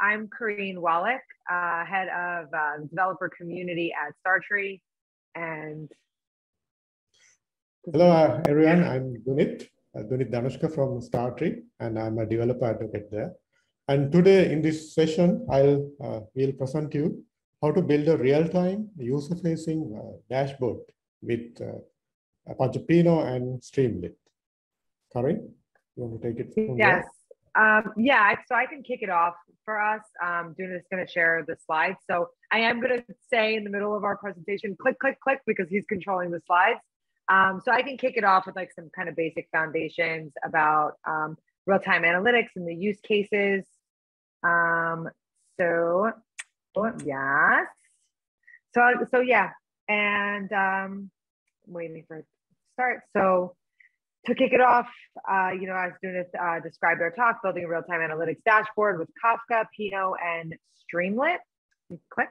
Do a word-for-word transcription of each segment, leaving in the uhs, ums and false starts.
I'm Karin Wolok, uh, head of uh, developer community at StarTree. And hello, uh, everyone. I'm Dunith, uh, Dunith Dhanushka from StarTree, and I'm a developer advocate there. And today in this session, I'll uh, will present you how to build a real-time user-facing uh, dashboard with uh, Apache Pinot and Streamlit. Karin, you want to take it from yes. there? Um, yeah, so I can kick it off for us. Um, Dunith is going to share the slides. So I am going to say in the middle of our presentation, click, click, click, because he's controlling the slides. Um, so I can kick it off with like some kind of basic foundations about um, real-time analytics and the use cases. Um, so, oh, yes. So, so yeah, and um, I'm waiting for it to start. So to kick it off, uh, you know, as Dunith uh, described our talk, building a real-time analytics dashboard with Kafka, Pinot, and Streamlit. Click.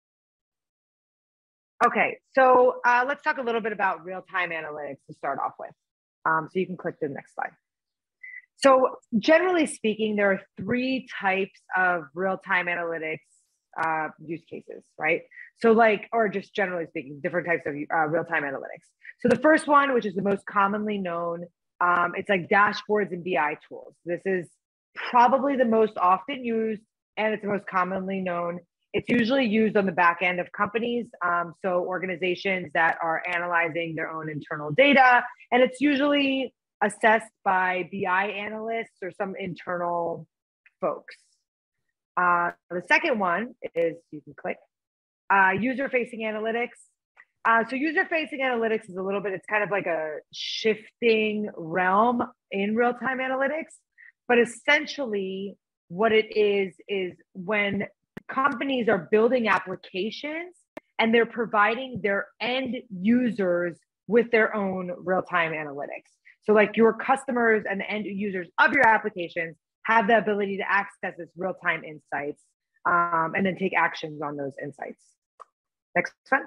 Okay, so uh, let's talk a little bit about real-time analytics to start off with. Um, so you can click to the next slide. So generally speaking, there are three types of real-time analytics uh, use cases, right? So like, or just generally speaking, different types of uh, real-time analytics. So the first one, which is the most commonly known, um, it's like dashboards and B I tools. This is probably the most often used and it's the most commonly known. It's usually used on the back end of companies. Um, so organizations that are analyzing their own internal data, and it's usually assessed by B I analysts or some internal folks. Uh, the second one is, you can click, uh, user-facing analytics. Uh, so user-facing analytics is a little bit, it's kind of like a shifting realm in real-time analytics, but essentially what it is, is when companies are building applications and they're providing their end users with their own real-time analytics. So like your customers and the end users of your applications have the ability to access this real-time insights um, and then take actions on those insights. Next one.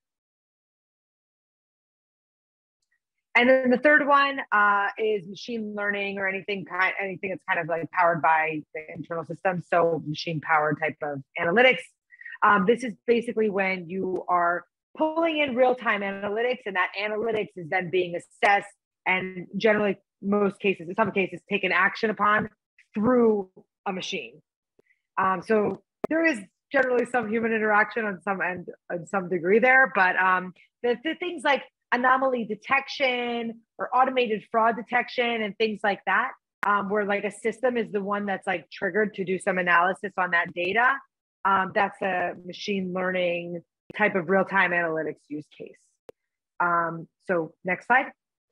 And then the third one uh, is machine learning or anything kind, anything that's kind of like powered by the internal system. So machine powered type of analytics. Um, this is basically when you are pulling in real-time analytics, and that analytics is then being assessed and generally most cases, in some cases, taken action upon through a machine. Um, so there is generally some human interaction on some end, on some degree there, but um, the, the things like anomaly detection or automated fraud detection and things like that, um, where like a system is the one that's like triggered to do some analysis on that data. Um, that's a machine learning type of real-time analytics use case. Um, so next slide.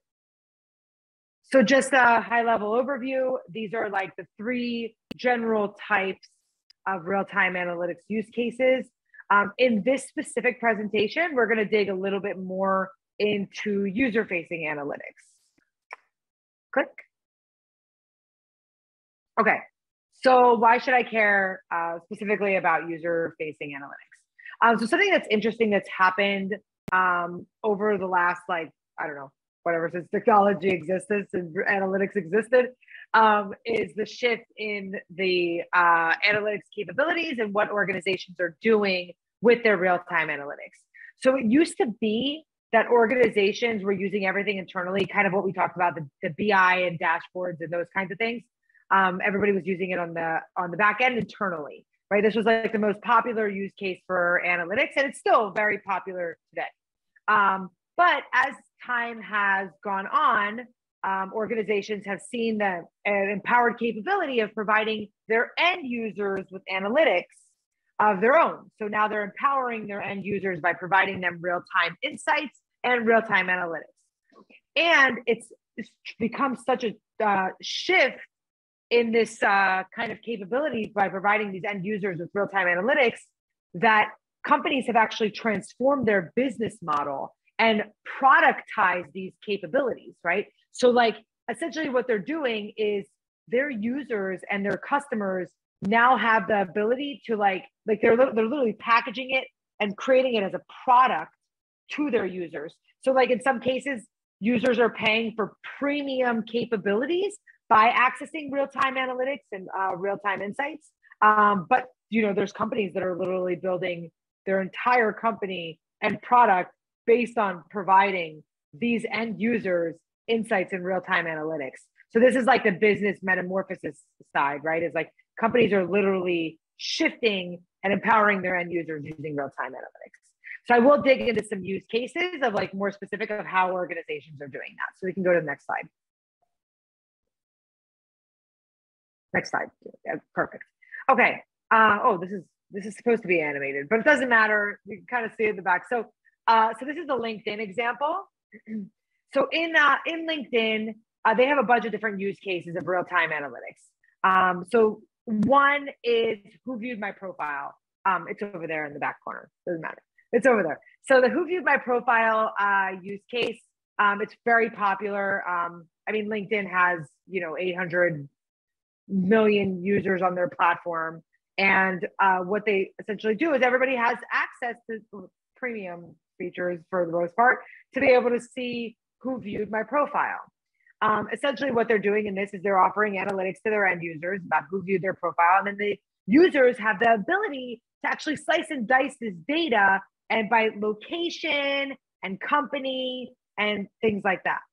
So just a high-level overview. These are like the three general types of real-time analytics use cases. Um, in this specific presentation, we're going to dig a little bit more into user-facing analytics. Click. Okay, so why should I care uh, specifically about user-facing analytics? Um, so something that's interesting that's happened um, over the last, like, I don't know, whatever, since technology existed, since analytics existed, um, is the shift in the uh, analytics capabilities and what organizations are doing with their real-time analytics. So it used to be that organizations were using everything internally, kind of what we talked about, the, the B I and dashboards and those kinds of things. Um, everybody was using it on the on the back end internally, right? This was like the most popular use case for analytics, and it's still very popular today. Um, but as time has gone on, um, organizations have seen the uh, empowered capability of providing their end users with analytics of their own. So now they're empowering their end users by providing them real-time insights and real-time analytics. And it's, it's become such a uh, shift in this uh, kind of capabilities by providing these end users with real-time analytics that companies have actually transformed their business model and productize these capabilities, right? So like essentially what they're doing is their users and their customers now have the ability to like, like they're, they're literally packaging it and creating it as a product to their users. So like in some cases, users are paying for premium capabilities by accessing real-time analytics and uh, real-time insights. Um, but you know, there's companies that are literally building their entire company and product based on providing these end users insights in real-time analytics. So this is like the business metamorphosis side, right? It's like companies are literally shifting and empowering their end users using real-time analytics. So I will dig into some use cases of like more specific of how organizations are doing that. So we can go to the next slide. Next slide. Yeah, perfect. Okay. Uh, oh, this is this is supposed to be animated, but it doesn't matter. You can kind of see it in the back. So, uh, so this is the LinkedIn example. So in uh, in LinkedIn, uh, they have a bunch of different use cases of real-time analytics. Um, so one is who viewed my profile. Um, it's over there in the back corner. Doesn't matter. It's over there. So the who viewed my profile uh, use case. Um, it's very popular. Um, I mean, LinkedIn has you know eight hundred million users on their platform. And uh, what they essentially do is everybody has access to premium features for the most part to be able to see who viewed my profile. Um, essentially what they're doing in this is they're offering analytics to their end users about who viewed their profile. And then the users have the ability to actually slice and dice this data and by location and company and things like that.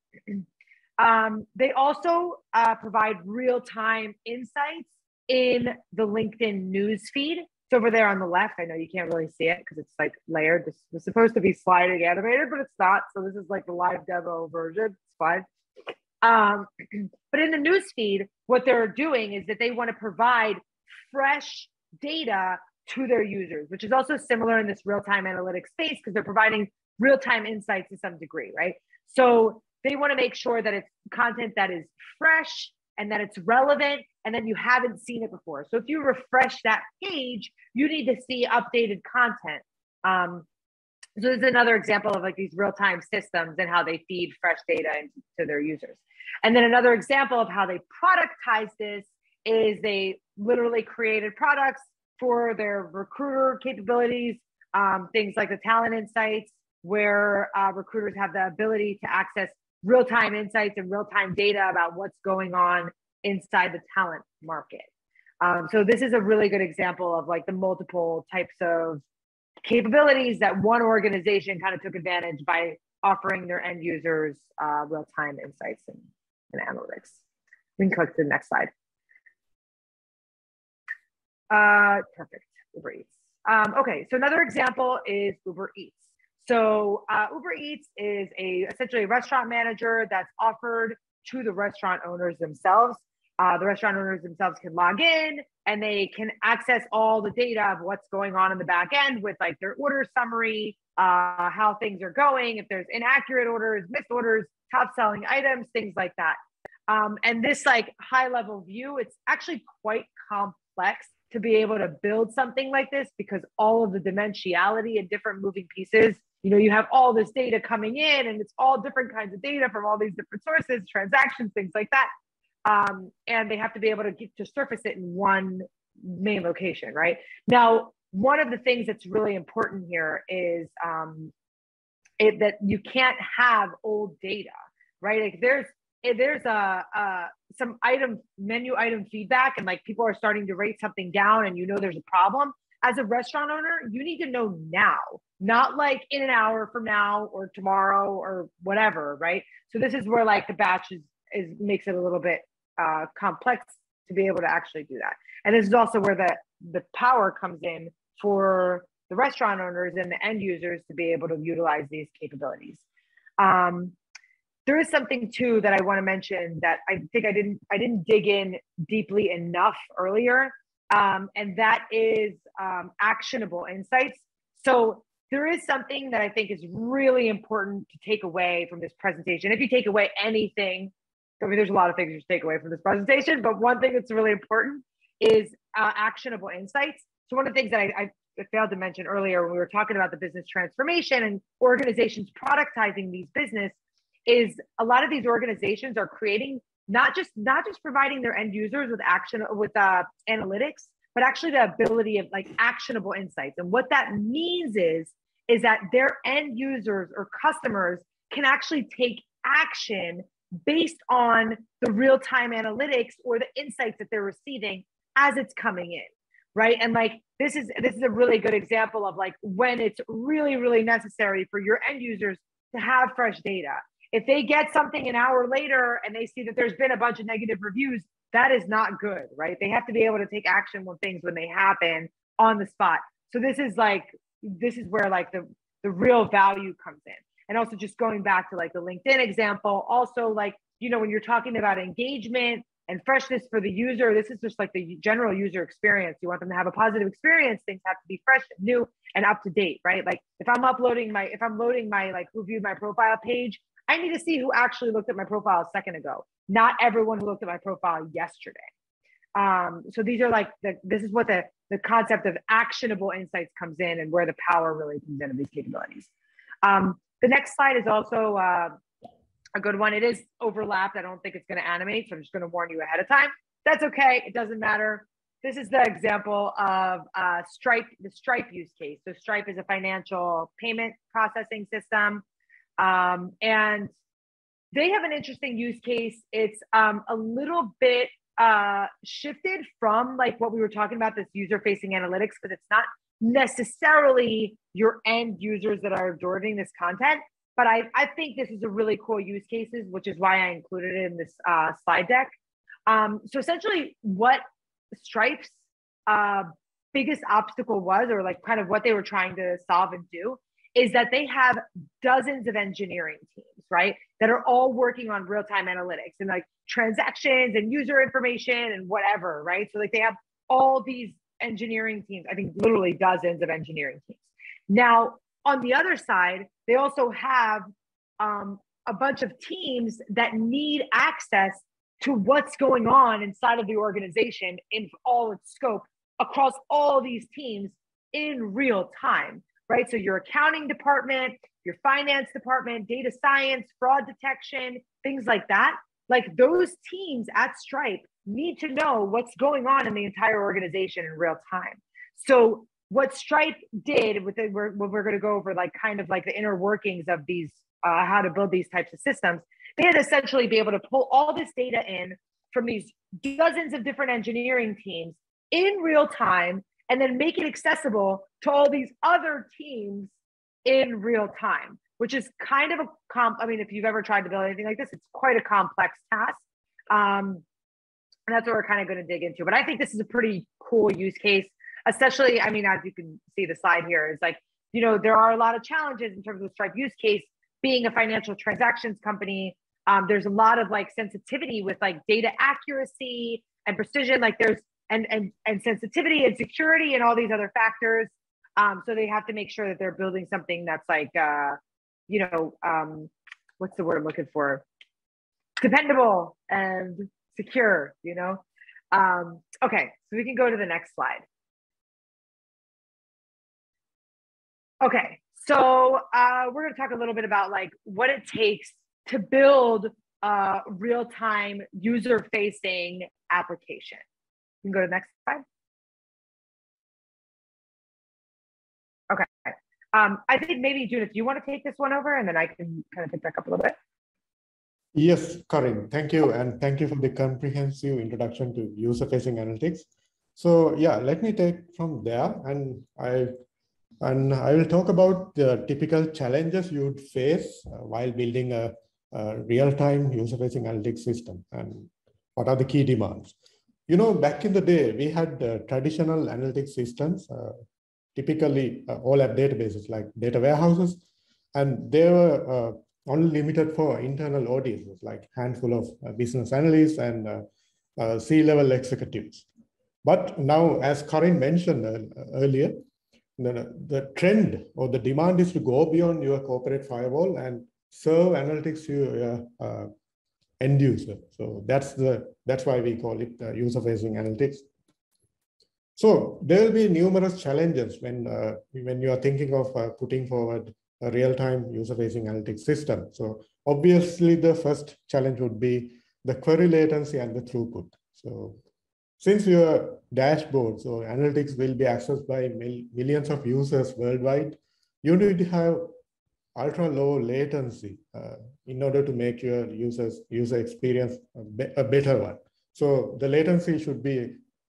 Um, they also uh, provide real-time insights in the LinkedIn news feed. It's over there on the left. I know you can't really see it because it's like layered. This was supposed to be sliding animated, but it's not. So this is like the live demo version. It's fine. Um, but in the news feed, what they're doing is that they want to provide fresh data to their users, which is also similar in this real-time analytics space because they're providing real-time insights to some degree, right? So they want to make sure that it's content that is fresh and that it's relevant and then you haven't seen it before. So if you refresh that page, you need to see updated content. Um, so this is another example of like these real-time systems and how they feed fresh data into their users. And then another example of how they productize this is they literally created products for their recruiter capabilities, um, things like the talent insights, where uh, recruiters have the ability to access real-time insights and real-time data about what's going on inside the talent market. Um, so this is a really good example of like the multiple types of capabilities that one organization kind of took advantage by offering their end users uh, real-time insights and, and analytics. We can click to the next slide. Uh, perfect, Uber Eats. Um, okay, so another example is Uber Eats. So uh, Uber Eats is a essentially a restaurant manager that's offered to the restaurant owners themselves. Uh, the restaurant owners themselves can log in and they can access all the data of what's going on in the back end with like their order summary, uh, how things are going, if there's inaccurate orders, missed orders, top selling items, things like that. Um, and this like high level view, it's actually quite complex to be able to build something like this because all of the dimensionality and different moving pieces, you know, you have all this data coming in and it's all different kinds of data from all these different sources, transactions, things like that. Um, and they have to be able to get to surface it in one main location, right? Now, one of the things that's really important here is um, it, that you can't have old data, right? Like there's if there's a, a some item menu item feedback and like people are starting to rate something down and you know there's a problem. As a restaurant owner, you need to know now, not like in an hour from now or tomorrow or whatever, right? So this is where like the batch is, is makes it a little bit uh, complex to be able to actually do that. And this is also where the, the power comes in for the restaurant owners and the end users to be able to utilize these capabilities. Um, there is something too that I want to mention that I think I didn't I didn't dig in deeply enough earlier. Um, and that is um, actionable insights. So there is something that I think is really important to take away from this presentation. If you take away anything, I mean, there's a lot of things you should take away from this presentation, but one thing that's really important is uh, actionable insights. So one of the things that I, I failed to mention earlier when we were talking about the business transformation and organizations productizing these business is a lot of these organizations are creating not just not just providing their end users with action with uh, analytics, but actually the ability of like actionable insights. And what that means is is that their end users or customers can actually take action based on the real-time analytics or the insights that they're receiving as it's coming in, right? And like, this is, this is a really good example of like when it's really, really necessary for your end users to have fresh data. If they get something an hour later and they see that there's been a bunch of negative reviews, that is not good, right? They have to be able to take action when things, when they happen on the spot. So this is like, this is where like the, the real value comes in. And also just going back to like the LinkedIn example, also like, you know, when you're talking about engagement and freshness for the user, this is just like the general user experience. You want them to have a positive experience. Things have to be fresh and new and up to date, right? Like if I'm uploading my, if I'm loading my, like who viewed my profile page, I need to see who actually looked at my profile a second ago. Not everyone who looked at my profile yesterday. Um, so these are like, the, this is what the, the concept of actionable insights comes in and where the power really comes in of these capabilities. Um, the next slide is also uh, a good one. It is overlapped. I don't think it's going to animate, so I'm just going to warn you ahead of time. That's okay. It doesn't matter. This is the example of uh, Stripe, the Stripe use case. So Stripe is a financial payment processing system. Um, and they have an interesting use case. It's um, a little bit uh, shifted from like what we were talking about, this user-facing analytics, because it's not necessarily your end users that are absorbing this content. But I, I think this is a really cool use cases, which is why I included it in this uh, slide deck. Um, so essentially what Stripe's uh, biggest obstacle was, or like kind of what they were trying to solve and do, is that they have dozens of engineering teams, right? That are all working on real-time analytics and like transactions and user information and whatever, right? So like they have all these engineering teams, I think literally dozens of engineering teams. Now, on the other side, they also have um, a bunch of teams that need access to what's going on inside of the organization in all its scope across all these teams in real time, right? So your accounting department, your finance department, data science, fraud detection, things like that. Like those teams at Stripe need to know what's going on in the entire organization in real time. So what Stripe did with it, we're, we're going to go over like kind of like the inner workings of these, uh, how to build these types of systems. They had to essentially be able to pull all this data in from these dozens of different engineering teams in real time, and then make it accessible to all these other teams in real time, which is kind of a comp. I mean, if you've ever tried to build anything like this, it's quite a complex task. Um, and that's what we're kind of going to dig into. But I think this is a pretty cool use case, especially, I mean, as you can see the slide here, is like, you know, there are a lot of challenges in terms of the Stripe use case. Being a financial transactions company, um, there's a lot of like sensitivity with like data accuracy and precision. Like there's and and and sensitivity and security and all these other factors. Um, so they have to make sure that they're building something that's like, uh, you know, um, what's the word I'm looking for? Dependable and secure, you know? Um, okay, so we can go to the next slide. Okay, so uh, we're gonna talk a little bit about like what it takes to build a real-time user-facing application. You can go to the next slide. Okay. Um, I think maybe, Judith, you want to take this one over and then I can kind of pick back up a little bit? Yes, Karin, thank you. And thank you for the comprehensive introduction to user-facing analytics. So yeah, let me take from there, and I, and I will talk about the typical challenges you would face uh, while building a, a real-time user-facing analytics system, and what are the key demands. You know, back in the day, we had uh, traditional analytics systems, uh, typically uh, all app databases like data warehouses, and they were uh, only limited for internal audiences, like handful of uh, business analysts and uh, uh, C-level executives. But now, as Karin mentioned uh, earlier, the, the trend or the demand is to go beyond your corporate firewall and serve analytics to your uh, end user. So that's the that's why we call it uh, user-facing analytics. So there will be numerous challenges when uh, when you are thinking of uh, putting forward a real-time user-facing analytics system. So obviously, the first challenge would be the query latency and the throughput. So since your dashboards or analytics will be accessed by mil millions of users worldwide, you need to have ultra low latency uh, in order to make your users user experience a, be a better one. So the latency should be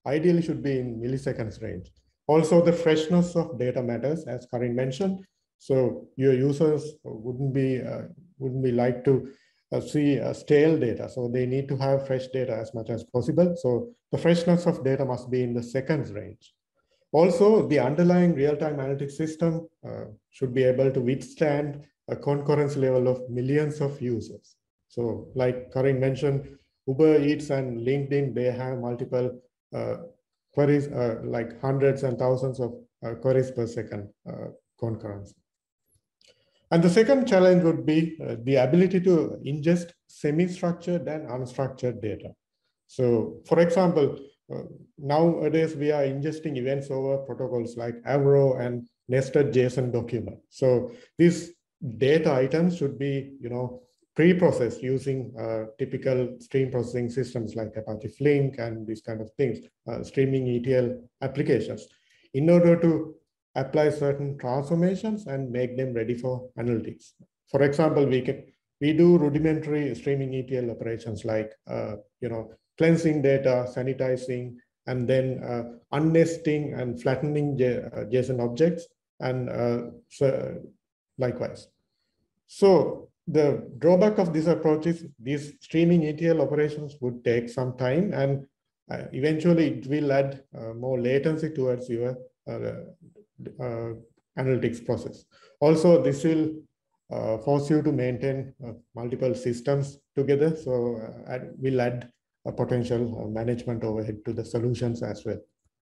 ideally should be in milliseconds range. Also, the freshness of data matters, as Karin mentioned. So your users wouldn't be uh, wouldn't be like to uh, see uh, stale data. So they need to have fresh data as much as possible. So the freshness of data must be in the seconds range. Also, the underlying real-time analytics system uh, should be able to withstand a concurrence level of millions of users. So like Karin mentioned, Uber Eats and LinkedIn, they have multiple uh, queries, uh, like hundreds and thousands of uh, queries per second uh, concurrence. And the second challenge would be uh, the ability to ingest semi-structured and unstructured data. So for example, uh, nowadays we are ingesting events over protocols like Avro and nested JSON document. So these data items should be, you know, pre-processed using uh, typical stream processing systems like Apache Flink and these kind of things, uh, streaming E T L applications, in order to apply certain transformations and make them ready for analytics. For example, we can we do rudimentary streaming E T L operations like uh, you know cleansing data, sanitizing, and then uh, unnesting and flattening J uh, JSON objects, and uh, so likewise. So the drawback of this approach is these streaming E T L operations would take some time, and uh, eventually it will add uh, more latency towards your uh, uh, analytics process. Also, this will uh, force you to maintain uh, multiple systems together. So uh, add, will add a potential uh, management overhead to the solutions as well.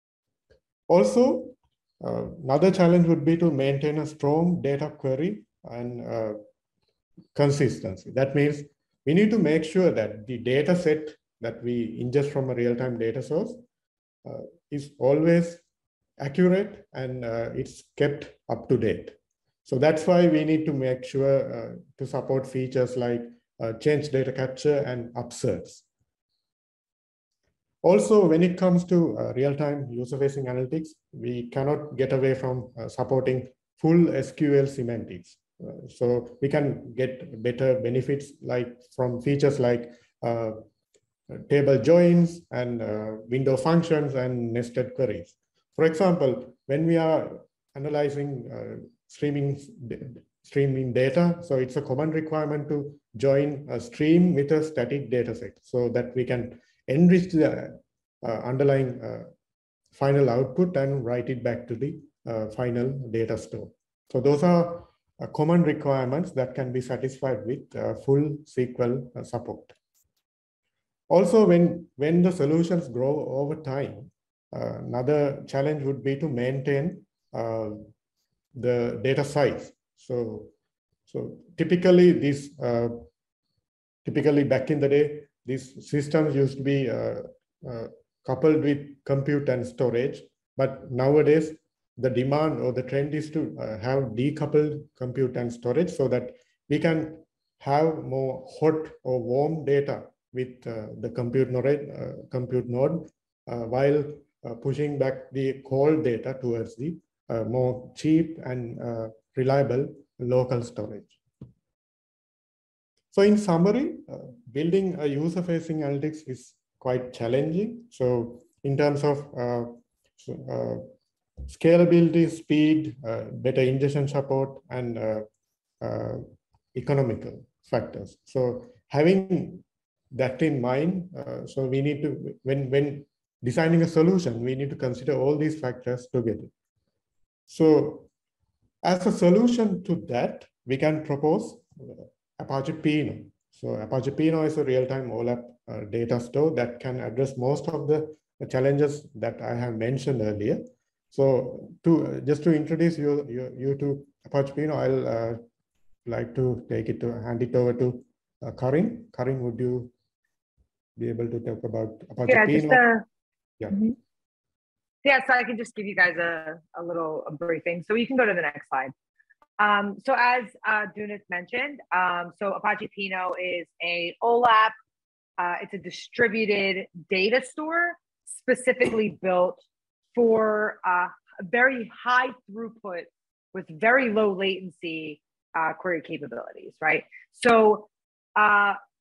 Also, uh, another challenge would be to maintain a strong data query and uh, consistency. That means we need to make sure that the data set that we ingest from a real-time data source uh, is always accurate and uh, it's kept up to date. So that's why we need to make sure uh, to support features like uh, change data capture and upserts. Also, when it comes to uh, real-time user-facing analytics, we cannot get away from uh, supporting full S Q L semantics. Uh, so we can get better benefits like from features like uh, table joins and uh, window functions and nested queries. For example, when we are analyzing uh, streaming streaming data, so it's a common requirement to join a stream with a static data set so that we can enrich the uh, underlying uh, final output and write it back to the uh, final data store. So those are uh, common requirements that can be satisfied with uh, full S Q L uh, support. Also, when, when the solutions grow over time, uh, another challenge would be to maintain uh, the data size. So, so typically, these uh, typically back in the day, these systems used to be uh, uh, coupled with compute and storage, but nowadays the demand or the trend is to uh, have decoupled compute and storage so that we can have more hot or warm data with uh, the compute node, uh, compute node uh, while uh, pushing back the cold data towards the uh, more cheap and uh, reliable local storage. So in summary, uh, building a user-facing analytics is quite challenging. So in terms of uh, uh, scalability, speed, uh, better ingestion support, and uh, uh, economical factors. So having that in mind, uh, so we need to, when, when designing a solution, we need to consider all these factors together. So as a solution to that, we can propose uh, Apache Pinot. So Apache Pinot is a real-time OLAP uh, data store that can address most of the, the challenges that I have mentioned earlier. So to uh, just to introduce you, you, you to Apache Pinot, I'll uh, like to take it to hand it over to uh, Karin. Karin, would you be able to talk about Apache yeah, Pinot? Just, uh, yeah. Mm-hmm. Yeah, so I can just give you guys a, a little a briefing. So you can go to the next slide. Um, so as uh, Dunith mentioned, um, so Apache Pinot is a OLAP. Uh, it's a distributed data store specifically built for uh, a very high throughput with very low latency uh, query capabilities, right? So uh,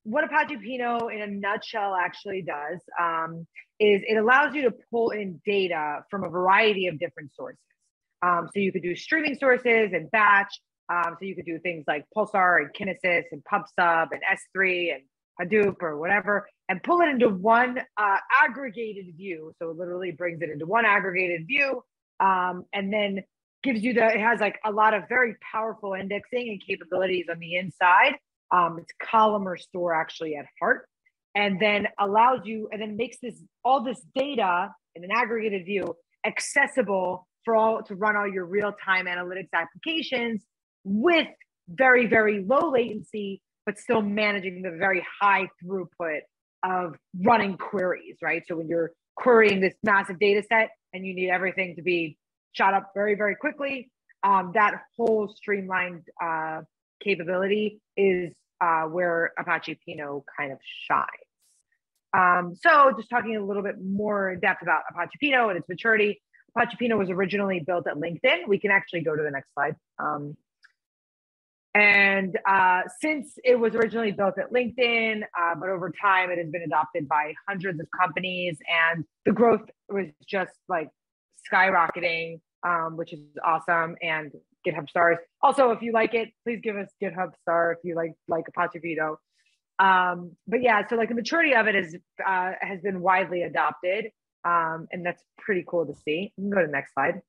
what Apache Pinot in a nutshell actually does um, is it allows you to pull in data from a variety of different sources. Um, so you could do streaming sources and batch. Um, so you could do things like Pulsar and Kinesis and PubSub and S three and Hadoop or whatever, and pull it into one uh, aggregated view. So it literally brings it into one aggregated view, um, and then gives you the, it has like a lot of very powerful indexing and capabilities on the inside. Um, it's columnar store actually at heart, and then allows you, and then makes this, all this data in an aggregated view accessible for all, to run all your real-time analytics applications with very, very low latency, but still managing the very high throughput of running queries, right? So when you're querying this massive data set and you need everything to be shot up very, very quickly, um, that whole streamlined uh, capability is uh, where Apache Pinot kind of shines. Um, so just talking a little bit more in depth about Apache Pinot and its maturity. Apache Pinot was originally built at LinkedIn. We can actually go to the next slide. Um, And uh, since it was originally built at LinkedIn, uh, but over time it has been adopted by hundreds of companies, and the growth was just like skyrocketing, um, which is awesome. And GitHub stars. Also, if you like it, please give us GitHub star if you like like Apache Pinot. Um, but yeah, so like the maturity of it is uh, has been widely adopted, um, and that's pretty cool to see. You can go to the next slide.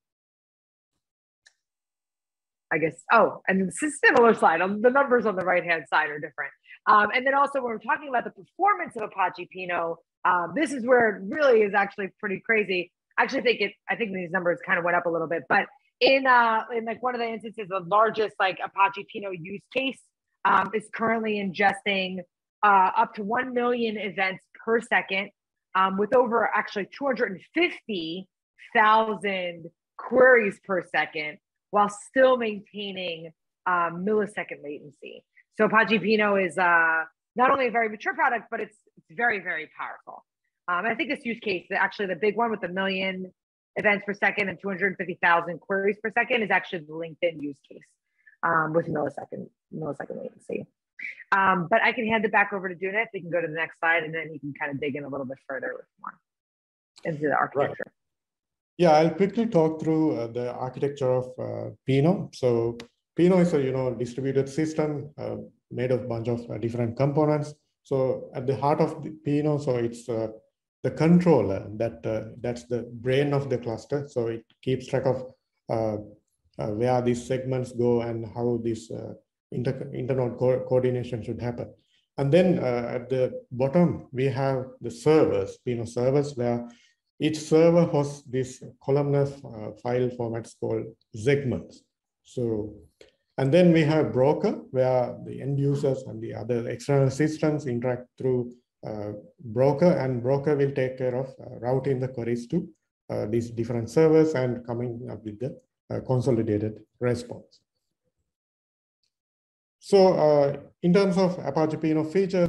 I guess, oh, and it's a similar slide. The numbers on the right-hand side are different. Um, and then also when we're talking about the performance of Apache Pinot, um, this is where it really is actually pretty crazy. I actually think it, I think these numbers kind of went up a little bit, but in, uh, in like one of the instances, the largest like Apache Pinot use case um, is currently ingesting uh, up to one million events per second um, with over actually two hundred fifty thousand queries per second, while still maintaining um, millisecond latency. So Apache Pinot is uh, not only a very mature product, but it's, it's very, very powerful. Um, I think this use case, actually the big one with a million events per second and two hundred fifty thousand queries per second is actually the LinkedIn use case um, with millisecond, millisecond latency. Um, but I can hand it back over to Dunith. We can go to the next slide, and then you can kind of dig in a little bit further with more into the architecture. Right. Yeah, I'll quickly talk through uh, the architecture of uh, Pinot. So Pinot is a you know distributed system uh, made of a bunch of uh, different components. So at the heart of the Pinot, so it's uh, the controller that uh, that's the brain of the cluster. So it keeps track of uh, uh, where these segments go and how this uh, inter internode co coordination should happen. And then uh, at the bottom we have the servers, Pinot servers, where each server hosts these columnar uh, file formats called segments. So, and then we have broker, where the end users and the other external systems interact through uh, broker, and broker will take care of uh, routing the queries to uh, these different servers and coming up with the uh, consolidated response. So uh, in terms of Apache Pinot features,